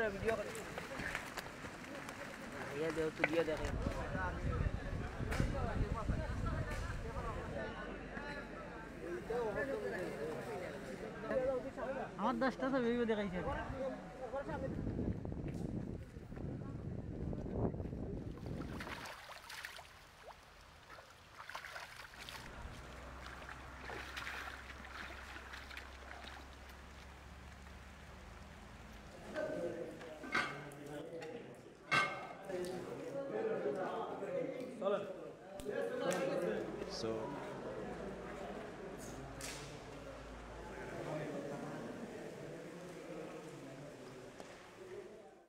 video করে ইয়া দেও তো দিয়ে দেখে আমার 10টা ছবি দেখাইছে So